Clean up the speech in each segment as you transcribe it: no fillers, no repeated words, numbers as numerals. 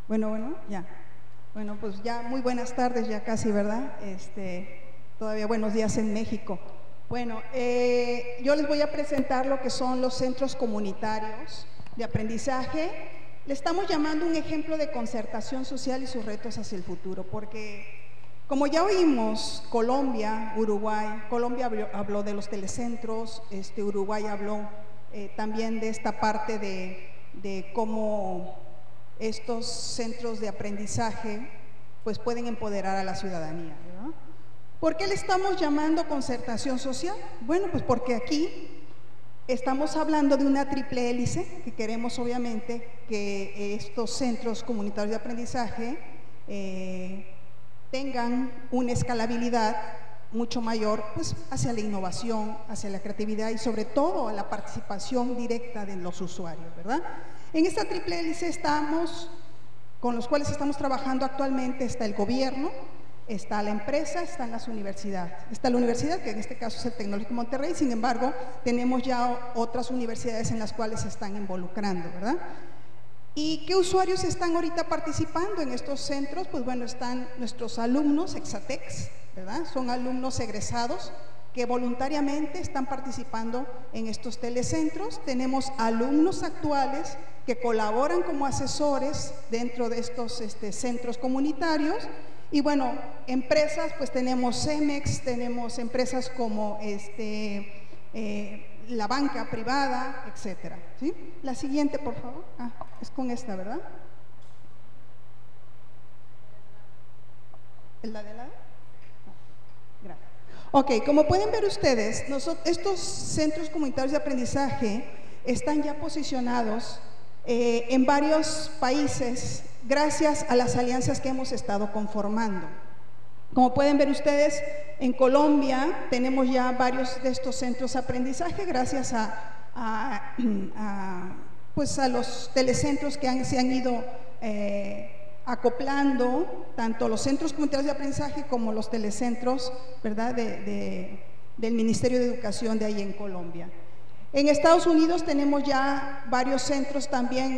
Bueno, ya. Bueno, pues ya muy buenas tardes, ya casi, ¿verdad? Todavía buenos días en México. Bueno, yo les voy a presentar lo que son los centros comunitarios de aprendizaje. Le estamos llamando un ejemplo de concertación social y sus retos hacia el futuro, porque como ya oímos, Colombia, Uruguay, Colombia habló de los telecentros, Uruguay habló también de esta parte de cómo estos centros de aprendizaje pues pueden empoderar a la ciudadanía, ¿verdad? ¿Por qué le estamos llamando concertación social? Bueno, pues porque aquí estamos hablando de una triple hélice que queremos obviamente que estos centros comunitarios de aprendizaje tengan una escalabilidad mucho mayor pues hacia la innovación, hacia la creatividad y sobre todo a la participación directa de los usuarios, ¿verdad? En esta triple hélice con los cuales estamos trabajando actualmente está el gobierno, está la empresa, están las universidades. Está la universidad, que en este caso es el Tecnológico de Monterrey, sin embargo, tenemos ya otras universidades en las cuales se están involucrando, ¿verdad? ¿Y qué usuarios están ahorita participando en estos centros? Pues bueno, están nuestros alumnos, Exatex, ¿verdad? Son alumnos egresados que voluntariamente están participando en estos telecentros. Tenemos alumnos actuales que colaboran como asesores dentro de estos centros comunitarios. Y bueno, empresas, pues tenemos Cemex, tenemos empresas como la banca privada, etcétera, ¿sí? La siguiente, por favor. Es con esta, ¿verdad? ¿Es la de lado? Gracias. Ok, como pueden ver ustedes, estos centros comunitarios de aprendizaje están ya posicionados en varios países gracias a las alianzas que hemos estado conformando. Como pueden ver ustedes, en Colombia tenemos ya varios de estos centros de aprendizaje gracias a los telecentros que se han ido acoplando, tanto los centros comunitarios de aprendizaje como los telecentros, ¿verdad?, del Ministerio de Educación de ahí en Colombia. En Estados Unidos tenemos ya varios centros también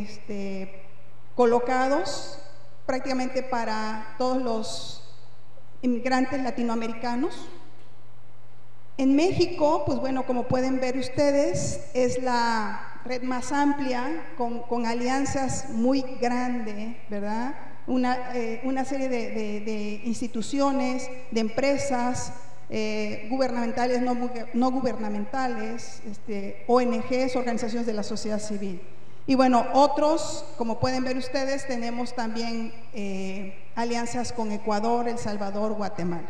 colocados prácticamente para todos los inmigrantes latinoamericanos. En México, pues bueno, como pueden ver ustedes, es la red más amplia con alianzas muy grandes, ¿verdad? Una serie de instituciones, de empresas, gubernamentales, no gubernamentales, ONGs, organizaciones de la sociedad civil. Y bueno, otros, como pueden ver ustedes, tenemos también alianzas con Ecuador, El Salvador, Guatemala.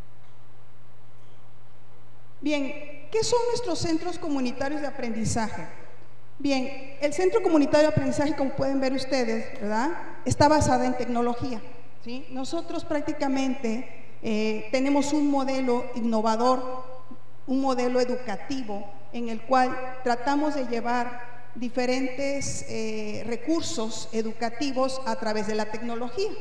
Bien, ¿qué son nuestros centros comunitarios de aprendizaje? Bien, el Centro Comunitario de Aprendizaje, como pueden ver ustedes, ¿verdad?, está basada en tecnología, ¿sí? Nosotros prácticamente tenemos un modelo innovador, un modelo educativo en el cual tratamos de llevar diferentes recursos educativos a través de la tecnología.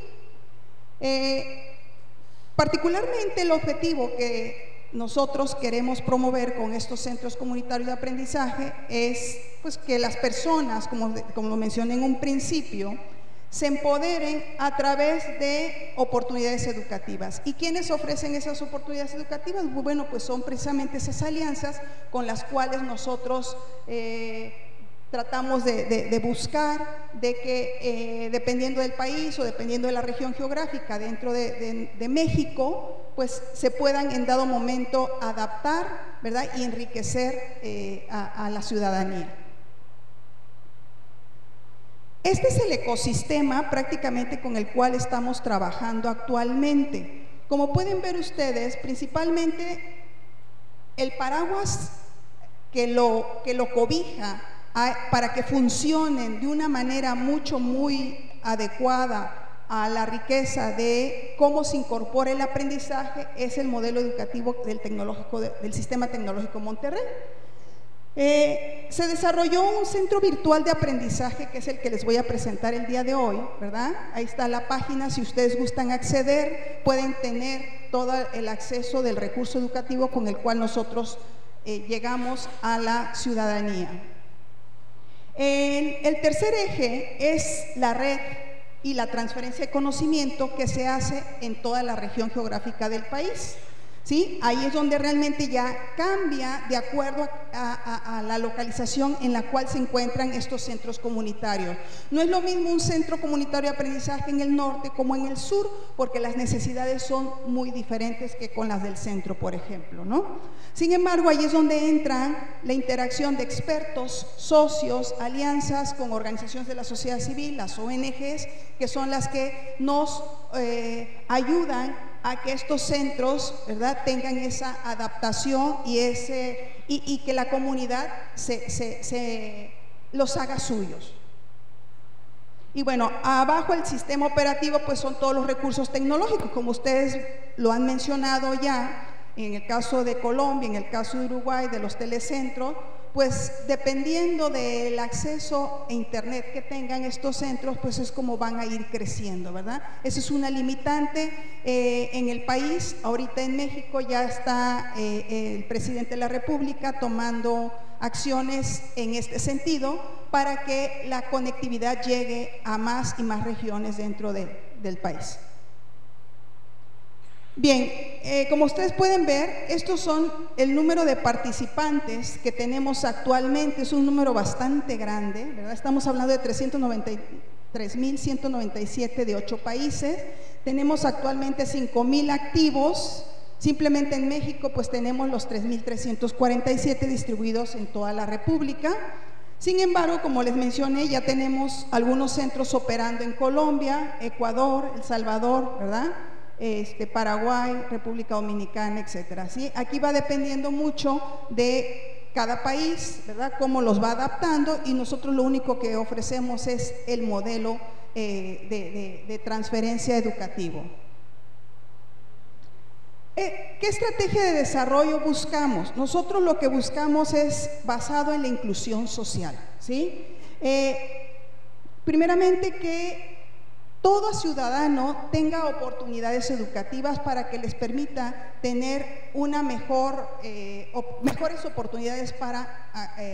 Particularmente el objetivo que nosotros queremos promover con estos centros comunitarios de aprendizaje es pues, que las personas, como lo mencioné en un principio, se empoderen a través de oportunidades educativas. ¿Y quiénes ofrecen esas oportunidades educativas? Bueno, pues son precisamente esas alianzas con las cuales nosotros tratamos de buscar de que dependiendo del país o dependiendo de la región geográfica dentro de México, pues se puedan en dado momento adaptar, ¿verdad?, y enriquecer a la ciudadanía. Este es el ecosistema prácticamente con el cual estamos trabajando actualmente. Como pueden ver ustedes, principalmente el paraguas que lo cobija para que funcionen de una manera muy adecuada a la riqueza de cómo se incorpora el aprendizaje es el modelo educativo del Sistema Tecnológico Monterrey. Se desarrolló un centro virtual de aprendizaje que es el que les voy a presentar el día de hoy, ¿verdad? Ahí está la página, si ustedes gustan acceder, pueden tener todo el acceso del recurso educativo con el cual nosotros llegamos a la ciudadanía. El tercer eje es la red y la transferencia de conocimiento que se hace en toda la región geográfica del país. ¿Sí? Ahí es donde realmente ya cambia de acuerdo a la localización en la cual se encuentran estos centros comunitarios. No es lo mismo un centro comunitario de aprendizaje en el norte como en el sur, porque las necesidades son muy diferentes que con las del centro, por ejemplo, ¿no? Sin embargo, ahí es donde entra la interacción de expertos, socios, alianzas con organizaciones de la sociedad civil, las ONGs, que son las que nos ayudan a que estos centros, ¿verdad?, tengan esa adaptación y que la comunidad los haga suyos. Y bueno, abajo el sistema operativo pues son todos los recursos tecnológicos, como ustedes lo han mencionado ya, en el caso de Colombia, en el caso de Uruguay, de los telecentros, pues dependiendo del acceso a internet que tengan estos centros, pues es como van a ir creciendo, ¿verdad? Esa es una limitante en el país. Ahorita en México ya está el presidente de la República tomando acciones en este sentido para que la conectividad llegue a más y más regiones dentro del país. Bien, como ustedes pueden ver, estos son el número de participantes que tenemos actualmente, es un número bastante grande, ¿verdad? Estamos hablando de 393.197 de 8 países, tenemos actualmente 5.000 activos, simplemente en México pues tenemos los 3.347 distribuidos en toda la República. Sin embargo, como les mencioné, ya tenemos algunos centros operando en Colombia, Ecuador, El Salvador, ¿verdad?, Paraguay, República Dominicana, etcétera, ¿sí? Aquí va dependiendo mucho de cada país, ¿verdad?, cómo los va adaptando, y nosotros lo único que ofrecemos es el modelo de transferencia educativo. ¿Qué estrategia de desarrollo buscamos? Nosotros lo que buscamos es basado en la inclusión social, ¿sí? Primeramente que todo ciudadano tenga oportunidades educativas para que les permita tener una mejores oportunidades para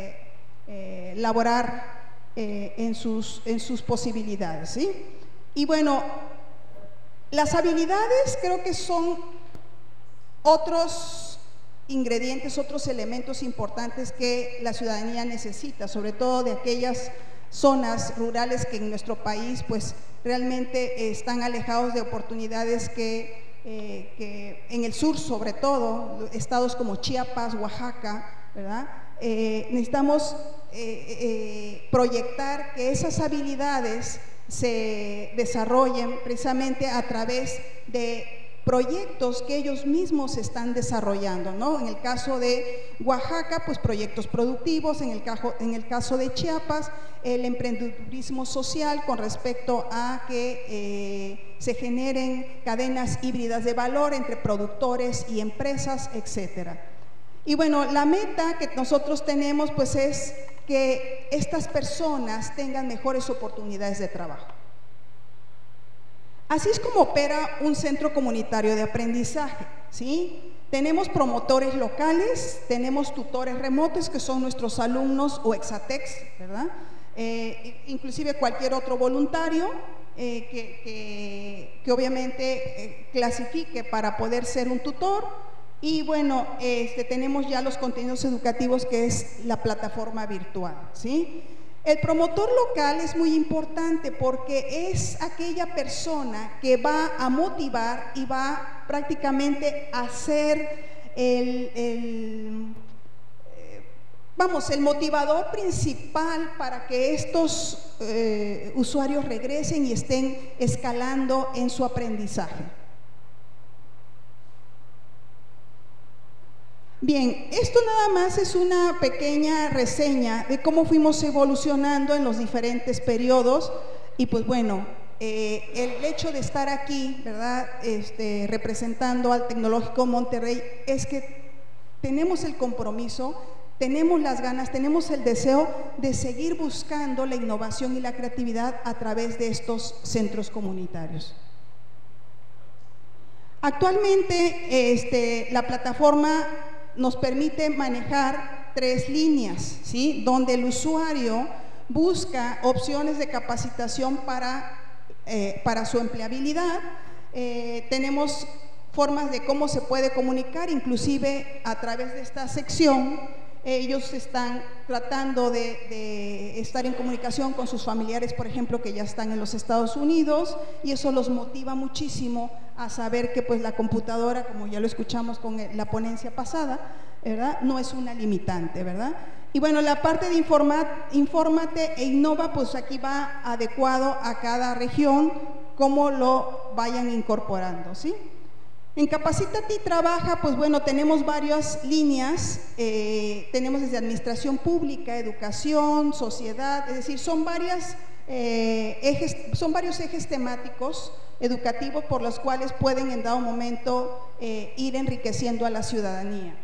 laborar en sus posibilidades, ¿sí? Y bueno, las habilidades creo que son otros ingredientes, otros elementos importantes que la ciudadanía necesita, sobre todo de aquellas zonas rurales que en nuestro país pues realmente están alejados de oportunidades que en el sur, sobre todo, estados como Chiapas, Oaxaca, ¿verdad? Necesitamos proyectar que esas habilidades se desarrollen precisamente a través de proyectos que ellos mismos están desarrollando, ¿no? En el caso de Oaxaca, pues proyectos productivos, en el caso de Chiapas, el emprendedurismo social con respecto a que se generen cadenas híbridas de valor entre productores y empresas, etcétera. Y bueno, la meta que nosotros tenemos pues es que estas personas tengan mejores oportunidades de trabajo. Así es como opera un centro comunitario de aprendizaje, ¿sí? Tenemos promotores locales, tenemos tutores remotos que son nuestros alumnos o exatex, ¿verdad? Inclusive cualquier otro voluntario que obviamente clasifique para poder ser un tutor. Y bueno, tenemos ya los contenidos educativos que es la plataforma virtual, ¿sí? El promotor local es muy importante porque es aquella persona que va a motivar y va prácticamente a ser el motivador principal para que estos usuarios regresen y estén escalando en su aprendizaje. Bien, esto nada más es una pequeña reseña de cómo fuimos evolucionando en los diferentes periodos y pues bueno, el hecho de estar aquí, ¿verdad?, representando al Tecnológico Monterrey es que tenemos el compromiso, tenemos las ganas, tenemos el deseo de seguir buscando la innovación y la creatividad a través de estos centros comunitarios. Actualmente la plataforma nos permite manejar 3 líneas, ¿sí?, donde el usuario busca opciones de capacitación para para su empleabilidad. Tenemos formas de cómo se puede comunicar, inclusive a través de esta sección. Ellos están tratando de estar en comunicación con sus familiares, por ejemplo, que ya están en los Estados Unidos, y eso los motiva muchísimo a saber que pues la computadora, como ya lo escuchamos con la ponencia pasada, ¿verdad?, no es una limitante, ¿verdad? Y bueno, la parte de infórmate e innova, pues aquí va adecuado a cada región, cómo lo vayan incorporando, ¿sí? En Capacítate y Trabaja, pues bueno, tenemos varias líneas, tenemos desde administración pública, educación, sociedad, es decir, son varios ejes temáticos educativos por los cuales pueden en dado momento ir enriqueciendo a la ciudadanía.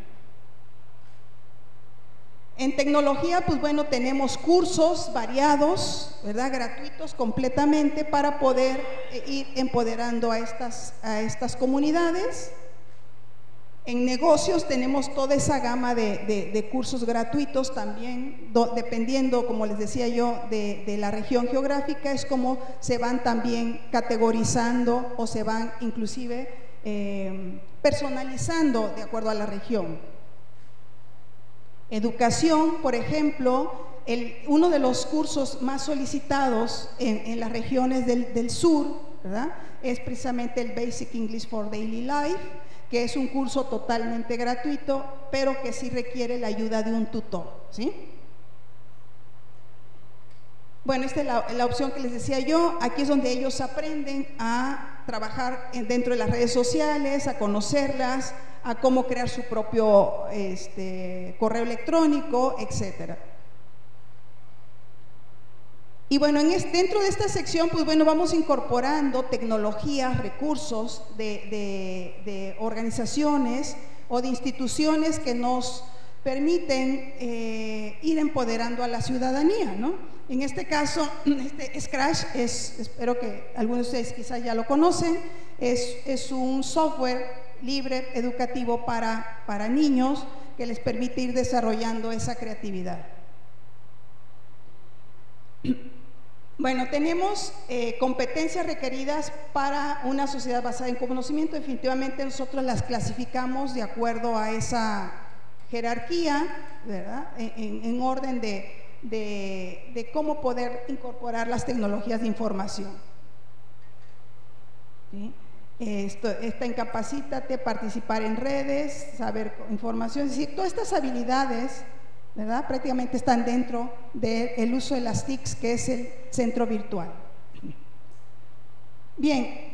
En tecnología, pues bueno, tenemos cursos variados, ¿verdad?, gratuitos completamente para poder ir empoderando a estas comunidades. En negocios tenemos toda esa gama de cursos gratuitos también, dependiendo, como les decía yo, de la región geográfica, es como se van también categorizando o se van inclusive personalizando de acuerdo a la región. Educación, por ejemplo, uno de los cursos más solicitados en las regiones del sur, ¿verdad?, es precisamente el Basic English for Daily Life, que es un curso totalmente gratuito, pero que sí requiere la ayuda de un tutor, ¿sí? Bueno, esta es la opción que les decía yo. Aquí es donde ellos aprenden a trabajar dentro de las redes sociales, a conocerlas, a cómo crear su propio correo electrónico, etcétera. Y bueno, dentro de esta sección, pues bueno, vamos incorporando tecnologías, recursos de organizaciones o de instituciones que nos permiten ir empoderando a la ciudadanía, ¿no? En este caso, Scratch espero que algunos de ustedes quizás ya lo conocen, es un software libre educativo para niños que les permite ir desarrollando esa creatividad. Bueno, tenemos competencias requeridas para una sociedad basada en conocimiento. Definitivamente nosotros las clasificamos de acuerdo a esa jerarquía, ¿verdad?, en orden de cómo poder incorporar las tecnologías de información, ¿sí? Está en Capacítate, participar en redes, saber información, es decir, todas estas habilidades, ¿verdad?, prácticamente están dentro del uso de las TICs, que es el centro virtual. Bien,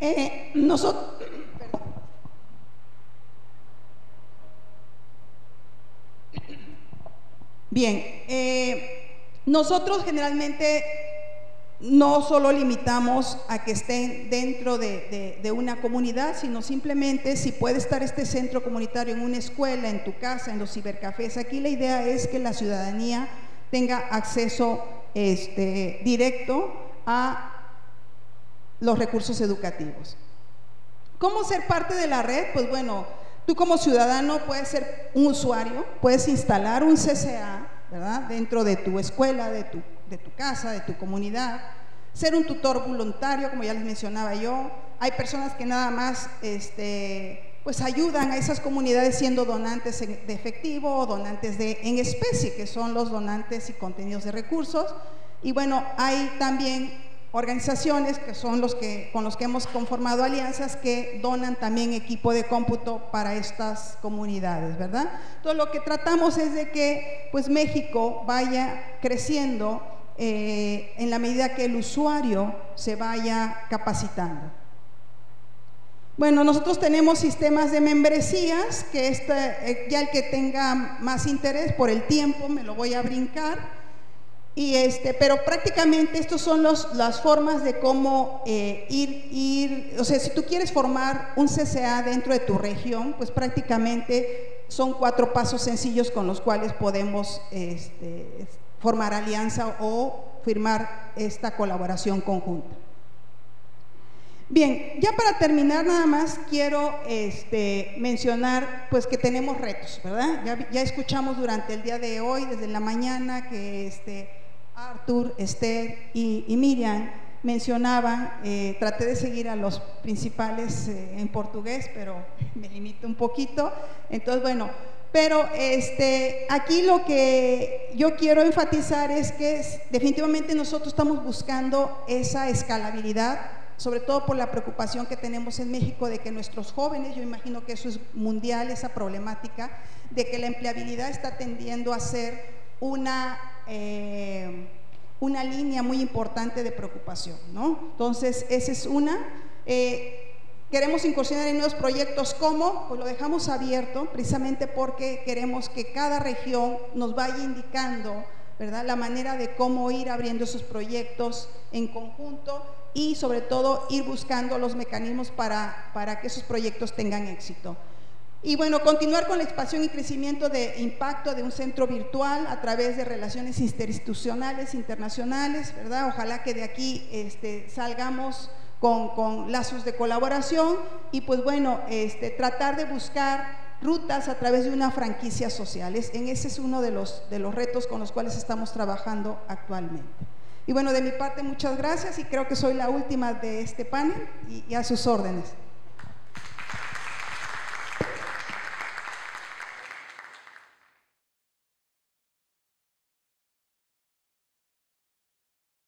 nosotros generalmente no solo limitamos a que estén dentro de una comunidad, sino simplemente si puede estar este centro comunitario en una escuela, en tu casa, en los cibercafés. Aquí la idea es que la ciudadanía tenga acceso directo a los recursos educativos. ¿Cómo ser parte de la red? Pues bueno, tú como ciudadano puedes ser un usuario, puedes instalar un CCA, ¿verdad?, dentro de tu escuela, de tu casa, de tu comunidad, ser un tutor voluntario, como ya les mencionaba yo. Hay personas que nada más pues ayudan a esas comunidades siendo donantes de efectivo o donantes en especie, que son los donantes y contenidos de recursos. Y bueno, hay también organizaciones que son con los que hemos conformado alianzas, que donan también equipo de cómputo para estas comunidades, ¿verdad? Entonces lo que tratamos es de que pues México vaya creciendo en la medida que el usuario se vaya capacitando. Bueno, nosotros tenemos sistemas de membresías, que ya el que tenga más interés, por el tiempo me lo voy a brincar. Pero prácticamente estos son las formas de cómo o sea, si tú quieres formar un CCA dentro de tu región, pues prácticamente son 4 pasos sencillos con los cuales podemos formar alianza o firmar esta colaboración conjunta. Bien, ya para terminar nada más quiero mencionar pues que tenemos retos, ¿verdad? Ya escuchamos durante el día de hoy, desde la mañana, que Arthur, Esther y Miriam mencionaban, traté de seguir a los principales en portugués, pero me limito un poquito. Entonces, bueno, pero aquí lo que yo quiero enfatizar es que definitivamente nosotros estamos buscando esa escalabilidad, sobre todo por la preocupación que tenemos en México de que nuestros jóvenes, yo imagino que eso es mundial, esa problemática, de que la empleabilidad está tendiendo a ser una línea muy importante de preocupación, ¿no? Entonces, esa es una. Queremos incursionar en nuevos proyectos, ¿cómo? Pues lo dejamos abierto, precisamente porque queremos que cada región nos vaya indicando, ¿verdad?, la manera de cómo ir abriendo esos proyectos en conjunto y sobre todo ir buscando los mecanismos para que esos proyectos tengan éxito. Y bueno, continuar con la expansión y crecimiento de impacto de un centro virtual a través de relaciones interinstitucionales, internacionales, ¿verdad? Ojalá que de aquí salgamos con lazos de colaboración y pues bueno, tratar de buscar rutas a través de una franquicia social. Ese es uno de los retos con los cuales estamos trabajando actualmente. Y bueno, de mi parte muchas gracias y creo que soy la última de este panel y a sus órdenes.